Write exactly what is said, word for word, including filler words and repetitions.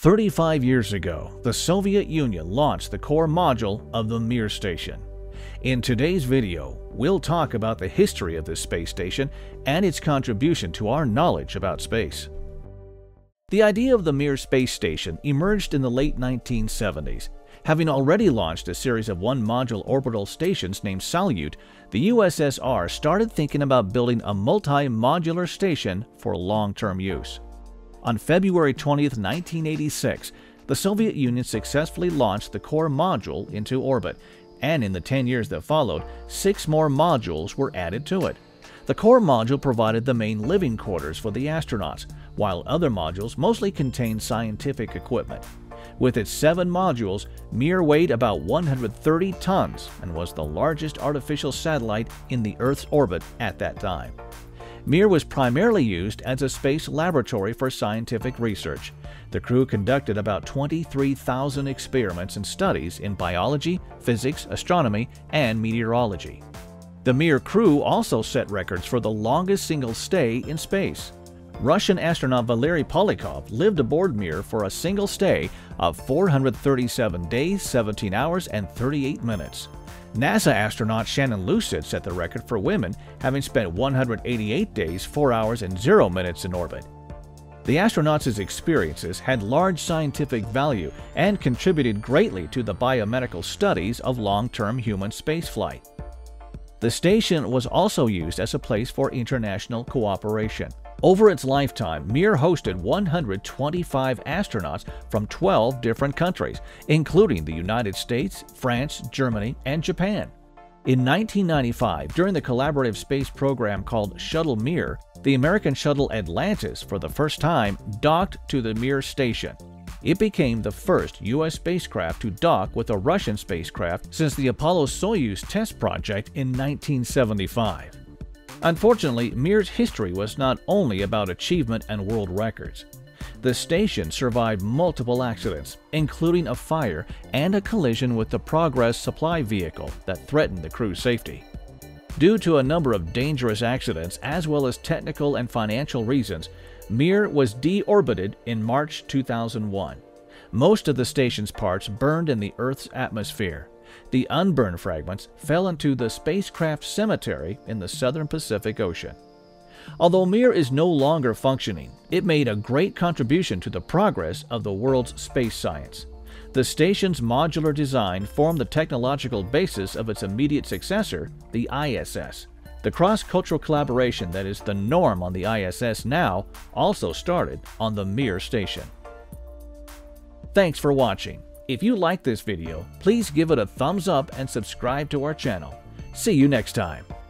thirty-five years ago, the Soviet Union launched the core module of the Mir Station. In today's video, we'll talk about the history of this space station and its contribution to our knowledge about space. The idea of the Mir Space Station emerged in the late nineteen seventies. Having already launched a series of one-module orbital stations named Salyut, the U S S R started thinking about building a multi-modular station for long-term use. On February twentieth, nineteen eighty-six, the Soviet Union successfully launched the core module into orbit, and in the ten years that followed, six more modules were added to it. The core module provided the main living quarters for the astronauts, while other modules mostly contained scientific equipment. With its seven modules, Mir weighed about one hundred thirty tons and was the largest artificial satellite in the Earth's orbit at that time. Mir was primarily used as a space laboratory for scientific research. The crew conducted about twenty-three thousand experiments and studies in biology, physics, astronomy, and meteorology. The Mir crew also set records for the longest single stay in space. Russian astronaut Valery Polyakov lived aboard Mir for a single stay of four hundred thirty-seven days, seventeen hours, and thirty-eight minutes. NASA astronaut Shannon Lucid set the record for women, having spent one hundred eighty-eight days, four hours, and zero minutes in orbit. The astronauts' experiences had large scientific value and contributed greatly to the biomedical studies of long-term human spaceflight. The station was also used as a place for international cooperation. Over its lifetime, Mir hosted one hundred twenty-five astronauts from twelve different countries, including the United States, France, Germany, and Japan. In nineteen ninety-five, during the collaborative space program called Shuttle Mir, the American shuttle Atlantis for the first time docked to the Mir station. It became the first U S spacecraft to dock with a Russian spacecraft since the Apollo-Soyuz test project in nineteen seventy-five. Unfortunately, Mir's history was not only about achievement and world records. The station survived multiple accidents, including a fire and a collision with the Progress supply vehicle that threatened the crew's safety. Due to a number of dangerous accidents as well as technical and financial reasons, Mir was deorbited in March two thousand one. Most of the station's parts burned in the Earth's atmosphere. The unburned fragments fell into the spacecraft cemetery in the southern Pacific Ocean. Although Mir is no longer functioning, it made a great contribution to the progress of the world's space science. The station's modular design formed the technological basis of its immediate successor, the I S S. The cross-cultural collaboration that is the norm on the I S S now also started on the Mir station. Thanks for watching. If you like this video, please give it a thumbs up and subscribe to our channel. See you next time.